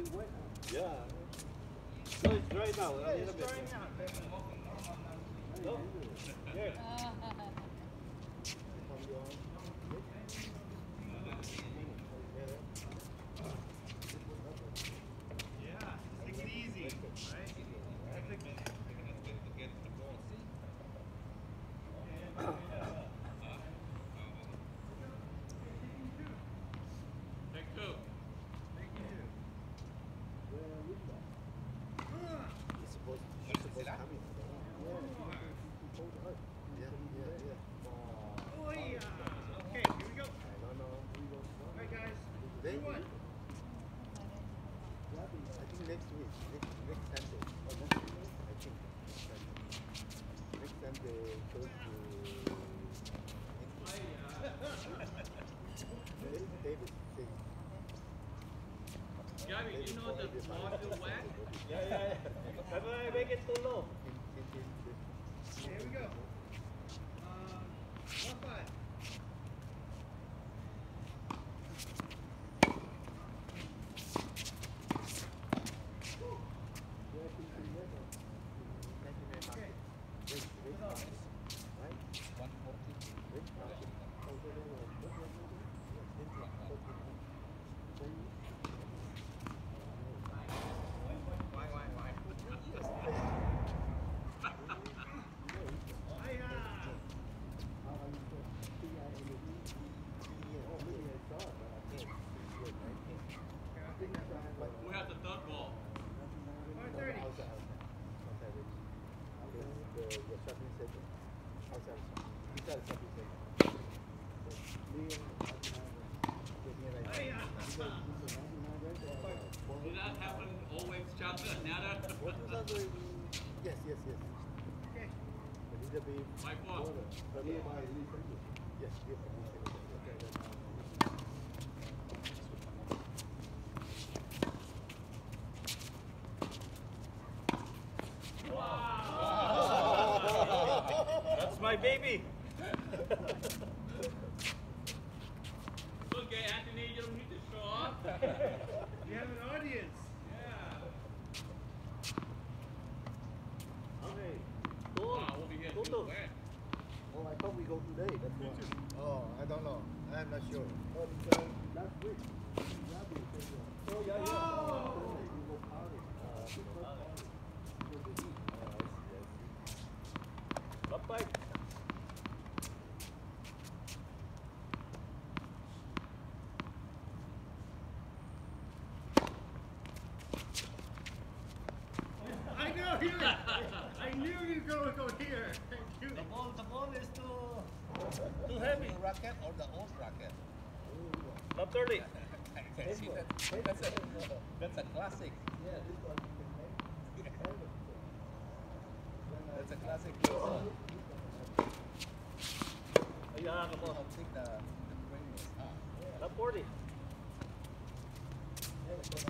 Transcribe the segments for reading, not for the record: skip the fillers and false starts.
Yeah. No, it's dry now. Yeah, it's drying out. No. Yeah. Yeah, take it easy, right? Oh yeah. Okay, here we go. All right, guys. Then, 2-1. I think next week, next Sunday. Or next week, I think. Next Sunday, close to David thing. Gabby, you know the ball feel wet? Yeah. But I make it too low. Here we go. 1-5. Who has the third ball? 130. The shopping center. Outside shopping center. Did that happen always, Chapter? Nada? Yes. Okay. A little bit. My fault. Yes. That's my baby. Okay, Anthony, you don't need to show off. We have an audience. Yeah. Okay. Wow, over here. Toto. Where? Oh, I thought we go today. That's why. Oh, I don't know. I'm not sure. Oh, last week. Oh, yeah. Oh! We go party. Bye-bye. I know here. I knew you were going to go here. Thank you. The ball is too heavy. New racket or the old racket? Top 30. See, that's a classic. That's a classic. Yeah, I don't think the frame is Top 40. Yeah, that's it.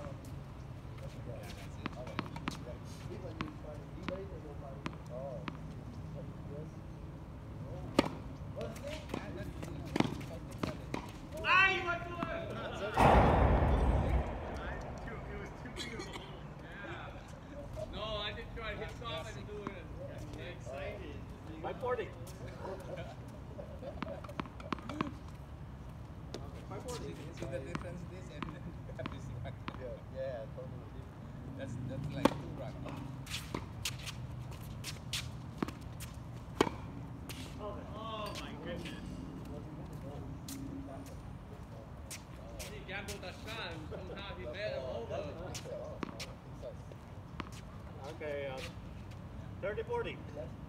Ah, you went to it! It was too beautiful. Yeah. No, I did try to hit off and do it. Yeah, excited. My 40. See the difference this and this racket. Yeah, totally. That's like two rackets. Oh my goodness. He gambled a shot and somehow he bet it over. Okay, 30-40.